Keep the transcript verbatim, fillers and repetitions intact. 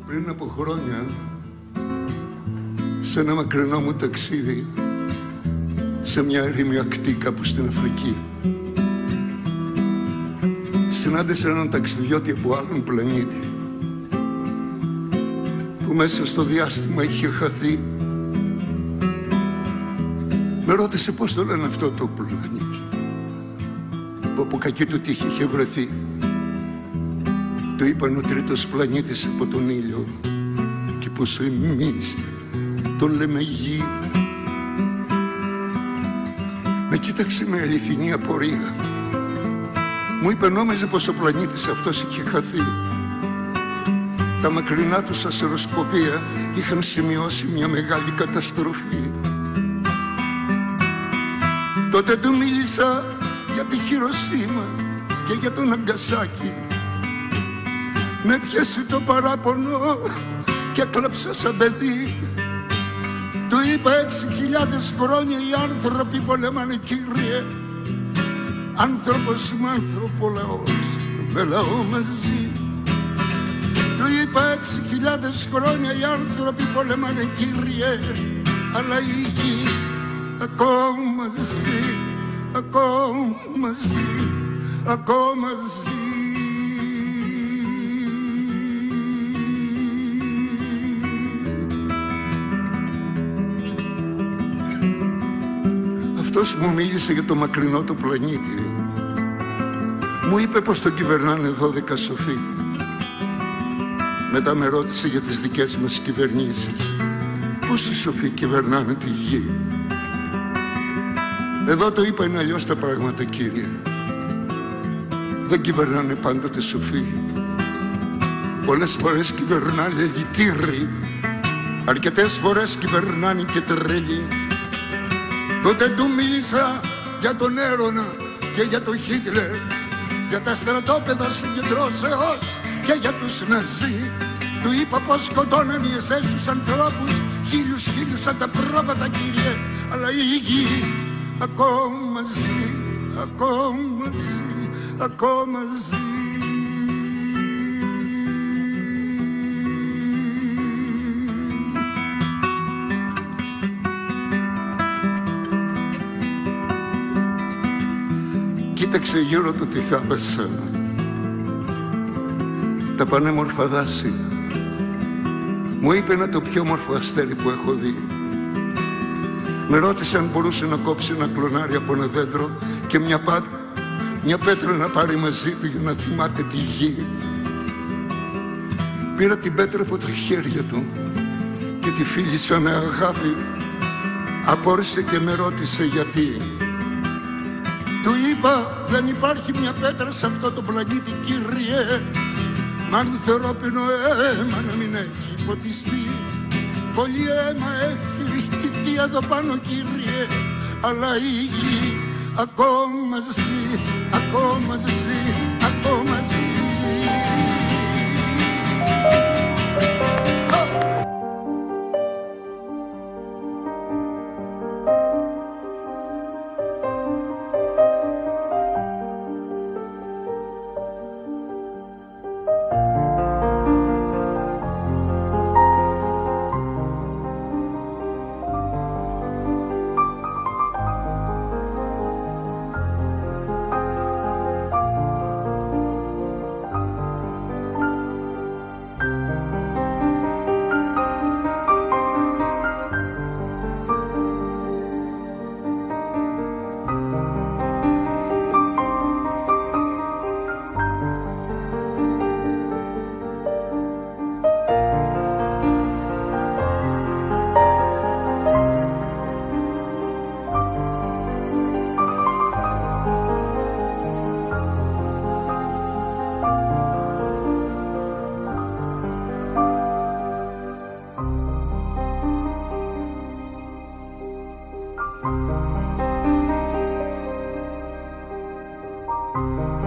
Πριν από χρόνια, σε ένα μακρινό μου ταξίδι, σε μια ερήμη ακτή κάπου στην Αφρική, συνάντησα έναν ταξιδιώτη από άλλον πλανήτη που μέσα στο διάστημα είχε χαθεί. Με ρώτησε πώς το λένε αυτό το πλανήτη, που από κακή του τύχη είχε βρεθεί. Του είπαν ο τρίτος πλανήτης από τον ήλιο και πως εμείς τον λέμε γη. Με κοίταξε με αληθινή απορία. Μου είπε νόμιζε πως ο πλανήτης αυτός είχε χαθεί. Τα μακρινά τους αστεροσκοπία είχαν σημειώσει μια μεγάλη καταστροφή. Τότε του μίλησα για τη Χιροσίμα και για τον Ναγκασάκι. Με πιάσε το παράπονο και κλάψα σαν παιδί. Του είπα έξι χιλιάδες χρόνια οι άνθρωποι πολέμανε, Κύριε. Άνθρωπος με άνθρωπο, λαός με λαό μαζί. Του είπα έξι χιλιάδες χρόνια οι άνθρωποι πολέμανε, Κύριε. Αλλά η γη ακόμα ζει, ακόμα ζει, ακόμα ζει. Αυτός μου μίλησε για το μακρινό το πλανήτη. Μου είπε πως τον κυβερνάνε δώδεκα σοφοί. Μετά με ρώτησε για τις δικές μας κυβερνήσεις. Πόσοι σοφοί κυβερνάνε τη γη? Εδώ το είπα είναι αλλιώς τα πράγματα, Κύριε. Δεν κυβερνάνε πάντοτε σοφοί. Πολλές φορές κυβερνάνε λυτήροι. Αρκετές φορές κυβερνάνε και τρέλοι. Τότε του μίλησα για τον Έρωνα και για τον Χίτλερ, για τα στρατόπεδα συγκεντρώσεως και για τους Ναζί. Του είπα πως σκοτώναν οι ες ες τους ανθρώπους, χίλιους χίλιους σαν τα πρόβατα, Κύριε. Αλλά η γη ακόμα ζει, ακόμα ζει, ακόμα ζει. Κοίταξε γύρω του τη θάλασσα, τα πανέμορφα δάση. Μου είπε είναι το πιο όμορφο αστέρι που έχω δει. Με ρώτησε αν μπορούσε να κόψει ένα κλονάρι από ένα δέντρο και μια, πά... μια πέτρα να πάρει μαζί του για να θυμάται τη γη. Πήρα την πέτρα από τα χέρια του και τη φίλησα με αγάπη. Απόρρισε και με ρώτησε γιατί. Του είπα δεν υπάρχει μια πέτρα σε αυτό το πλανήτη, Κύριε. Μ' ανθρώπινο αίμα να μην έχει ποτιστεί. Πολύ αίμα έχει χυθεί εδώ πάνω, Κύριε. Αλλά η γη ακόμα ζει, ακόμα ζει, ακόμα ζει. Thank you.